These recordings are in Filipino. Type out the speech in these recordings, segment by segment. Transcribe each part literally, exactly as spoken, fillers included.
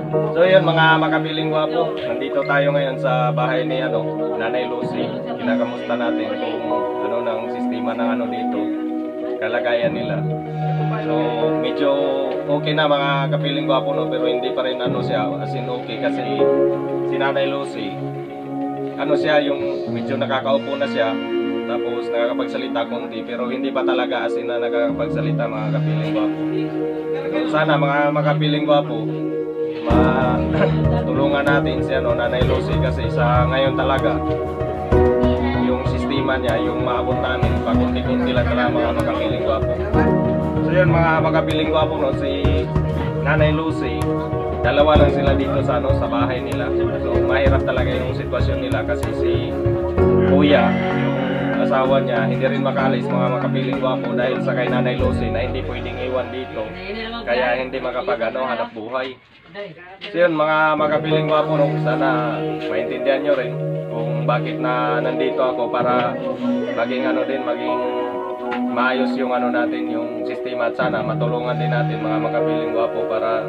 So yun mga makapiling gwapo, nandito tayo ngayon sa bahay ni ano, Nanay Lucy. Kinakamusta natin kung ano ng sistema ng ano dito, kalagayan nila. So medyo okay na mga kapiling gwapo, no, pero hindi pa rin ano siya as in okay kasi si Nanay Lucy, ano siya yung medyo nakakaupo na siya. Tapos nakakapagsalita konti pero hindi pa talaga as in na nakakapagsalita mga kapiling gwapo. So, sana mga makapiling gwapo, matulungan natin si ano, Nanay Lucy kasi sa ngayon talaga yung sistema niya, yung maabot namin pakunti-kunti lang talaga mga makapiling gwapo. So yun mga makapiling gwapo, no, si Nanay Lucy, dalawa lang sila dito sa ano, sa bahay nila. So mahirap talaga yung sitwasyon nila kasi si Kuya, yung asawa niya, hindi rin makaalis mga makapiling gwapo dahil sa kay Nanay Lucy na hindi pwedeng iwan dito, kaya hindi makapag ano, hanap buhay. So yun mga makapiling gwapo, no, sana maintindihan nyo rin kung bakit na nandito ako para maging ano din, maging maayos yung ano natin, yung sistema, at sana matulungan din natin mga makapiling gwapo para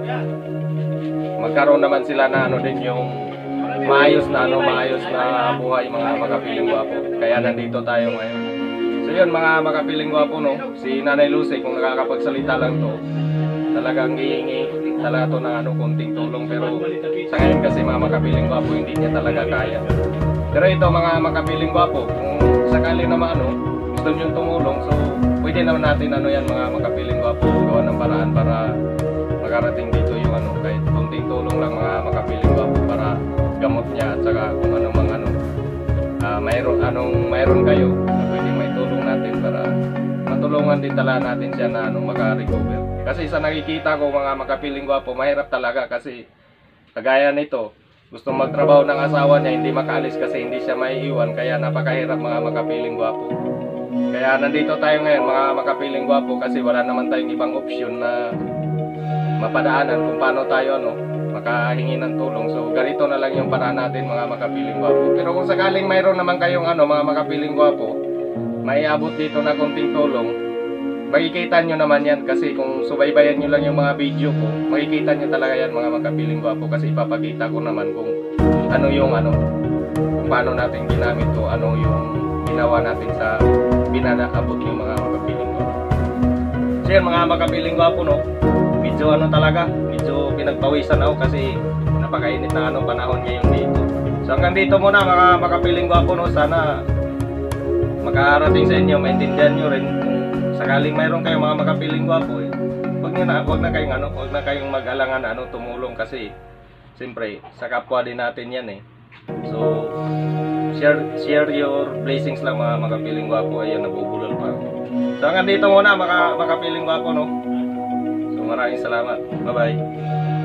magkaroon naman sila na ano din, yung maayos na ano, maayos na buhay mga makapiling gwapo. Kaya nandito tayo ngayon. So yun mga makapiling gwapo, no, si Nanay Lucy kung nakakapagsalita lang to, talagang hihingi talaga to ng ano, konting tulong, pero sa ngayon kasi mga makapiling gwapo hindi niya talaga kaya. Pero ito mga makapiling gwapo, kung sakali naman ano, gusto nyo tumulong, so pwede naman natin ano yan mga makapiling gwapo, gawa ng paraan para makarating dito yung ano, kahit konting tulong lang mga makapiling gwapo para gamot niya at saka kung ano mga ano, uh, mayroon anong mayroon kayo na pwede may tulong natin para matulungan din talaga natin siya na ano, maka-recover. Kasi sa nakikita ko mga makapiling gwapo, mahirap talaga kasi kagaya nito, gusto magtrabaho ng asawa niya, hindi makaalis kasi hindi siya maiiwan, kaya napakahirap mga makapiling gwapo. Kaya nandito tayo ngayon mga makapiling gwapo kasi wala naman tayong ibang opsyon na mapadaanan kung paano tayo ano, makahingi ng tulong. So ganito na lang yung paraan natin mga makapiling gwapo. Pero kung sakaling mayroon naman kayong ano mga makapiling gwapo, may abot dito na konting tulong, makikita nyo naman yan kasi kung subaybayan nyo lang yung mga video ko, makikita nyo talaga yan mga makapiling gwapo kasi ipapakita ko naman kung ano yung ano, kung paano natin ginamit to, ano yung ginawa natin sa binanaabot yung mga makapiling gwapo. So yan mga makapiling gwapo, no, medyo ano talaga, medyo pinagpawisan ako kasi napakainit na ano, panahon ngayon dito. So hanggang dito muna mga makapiling gwapo, no, sana makarating sa inyo, maintindihan nyo rin kung sakaling mayroon kayong mga makapiling gwapo, eh, wag na, wag na kayong ano, wag na kayong mag-alangan ano, tumulong kasi siyempre sa kapwa din natin yan eh. So share share your blessings lang mga makapiling gwapo. Ayun, nabubulol pa ako. So hanggang dito muna mga makapiling gwapo, no. So maraming salamat. Bye bye.